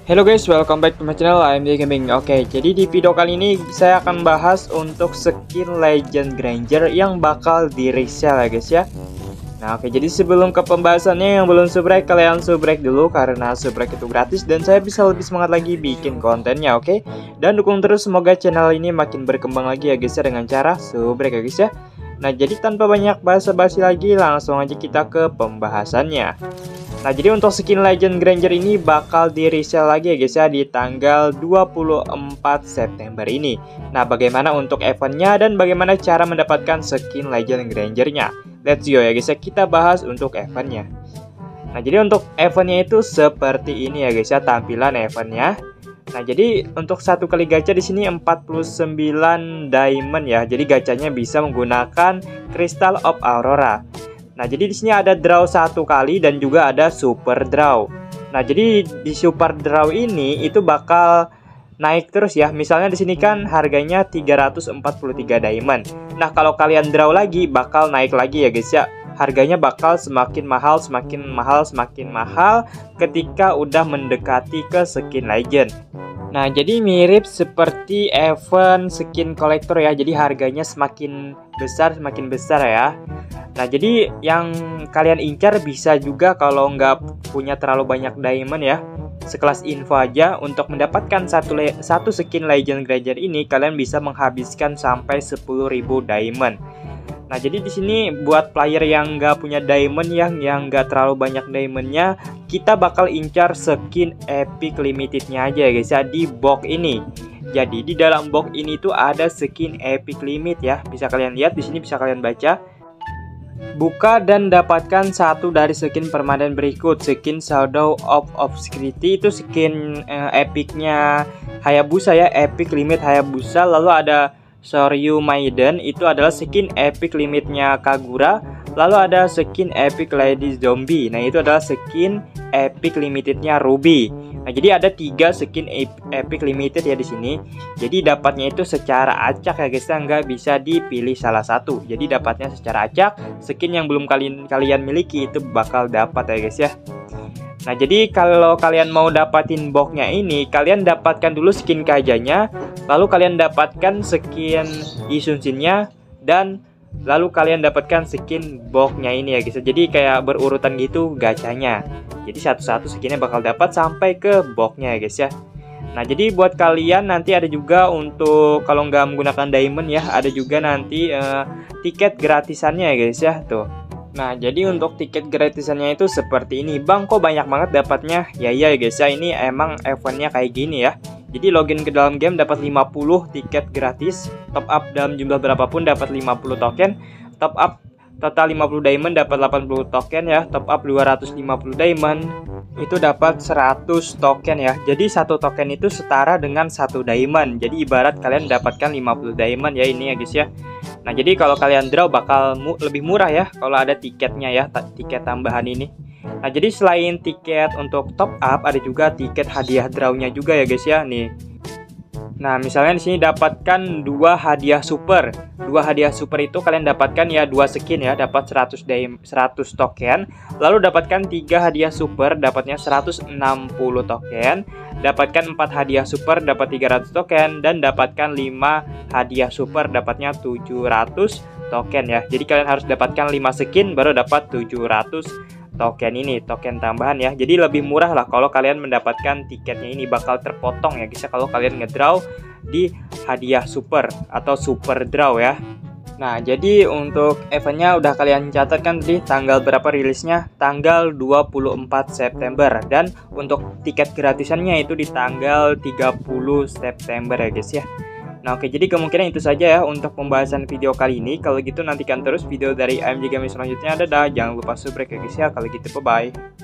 Hello guys, welcome back to my channel, AMD Gaming. Oke, jadi di video kali ini saya akan bahas untuk skin Legend Granger yang bakal di resell ya guys ya. Nah oke, jadi sebelum ke pembahasannya, yang belum subrek kalian subrek dulu karena subrek itu gratis dan saya bisa lebih semangat lagi bikin kontennya, oke. Dan dukung terus, semoga channel ini makin berkembang lagi ya guys ya dengan cara subrek ya guys ya. Nah jadi tanpa banyak basa-basi lagi, langsung aja kita ke pembahasannya. Nah jadi untuk skin Legend Granger ini bakal di resell lagi ya guys ya di tanggal 24 September ini. Nah bagaimana untuk eventnya dan bagaimana cara mendapatkan skin Legend Granger-nya? Let's go ya guys ya, kita bahas untuk eventnya. Nah jadi untuk eventnya itu seperti ini ya guys ya tampilan eventnya. Nah jadi untuk satu kali gacha di sini 49 diamond ya. Jadi gacanya bisa menggunakan Crystal of Aurora. Nah, jadi di sini ada draw satu kali dan juga ada super draw. Nah, jadi di super draw ini itu bakal naik terus ya. Misalnya di sini kan harganya 343 diamond. Nah, kalau kalian draw lagi bakal naik lagi ya guys ya. Harganya bakal semakin mahal, semakin mahal, semakin mahal ketika udah mendekati ke skin legend. Nah, jadi mirip seperti event skin collector ya. Jadi harganya semakin besar ya. Nah, jadi yang kalian incar bisa juga kalau nggak punya terlalu banyak diamond ya. Sekelas info aja, untuk mendapatkan satu skin Legend Granger ini kalian bisa menghabiskan sampai 10.000 diamond. Nah, jadi di sini buat player yang nggak punya diamond yang nggak terlalu banyak diamondnya, kita bakal incar skin epic limitednya aja ya guys ya di box ini. Jadi di dalam box ini tuh ada skin epic limit ya. Bisa kalian lihat di sini, bisa kalian baca. Buka dan dapatkan satu dari skin permanen berikut. Skin Shadow of Obscurity itu skin epicnya Hayabusa ya, epic limit Hayabusa. Lalu ada Soryu Maiden, itu adalah skin epic limitnya Kagura. Lalu ada skin epic Lady Zombie. Nah, itu adalah skin epic limitednya Ruby. Nah, jadi ada 3 skin epic limited ya di sini. Jadi dapatnya itu secara acak ya guys, nggak bisa dipilih salah satu. Jadi dapatnya secara acak, skin yang belum kalian miliki itu bakal dapat ya guys ya. Nah, jadi kalau kalian mau dapatin boxnya ini, kalian dapatkan dulu skin kajanya, lalu kalian dapatkan skin Isunsinnya, dan lalu kalian dapatkan skin boxnya ini ya guys. Jadi kayak berurutan gitu gacanya. Jadi satu-satu skinnya bakal dapat sampai ke boxnya ya guys ya. Nah, jadi buat kalian nanti ada juga untuk kalau nggak menggunakan diamond ya, ada juga nanti tiket gratisannya ya guys ya tuh. Nah, jadi untuk tiket gratisannya itu seperti ini. Bang, kok banyak banget dapatnya? Ya iya ya guys ya, ini emang eventnya kayak gini ya. Jadi login ke dalam game dapat 50 tiket gratis, top up dalam jumlah berapapun dapat 50 token, top up total 50 diamond dapat 80 token ya, top up 250 diamond itu dapat 100 token ya. Jadi satu token itu setara dengan 1 diamond. Jadi ibarat kalian dapatkan 50 diamond ya ini ya guys ya. Nah, jadi kalau kalian draw bakal lebih murah ya kalau ada tiketnya ya, tiket tambahan ini. Nah, jadi selain tiket untuk top up, ada juga tiket hadiah drawnya juga ya guys ya nih. Nah, misalnya di sini dapatkan 2 hadiah super. 2 hadiah super itu kalian dapatkan ya 2 skin ya, dapat 100 token. Lalu dapatkan 3 hadiah super, dapatnya 160 token. Dapatkan 4 hadiah super, dapat 300 token, dan dapatkan 5 hadiah super, dapatnya 700 token ya. Jadi kalian harus dapatkan 5 skin baru dapat 700 token ini, token tambahan ya. Jadi lebih murah lah kalau kalian mendapatkan tiketnya ini, bakal terpotong ya guys ya kalau kalian ngedraw di hadiah super atau super draw ya. Nah, jadi untuk eventnya udah kalian catatkan tadi tanggal berapa rilisnya? Tanggal 24 September. Dan untuk tiket gratisannya itu di tanggal 30 September ya guys ya. Nah oke, jadi kemungkinan itu saja ya untuk pembahasan video kali ini. Kalau gitu nantikan terus video dari AMD Gaming selanjutnya. Dadah, jangan lupa subscribe ya guys ya. Kalau gitu bye bye.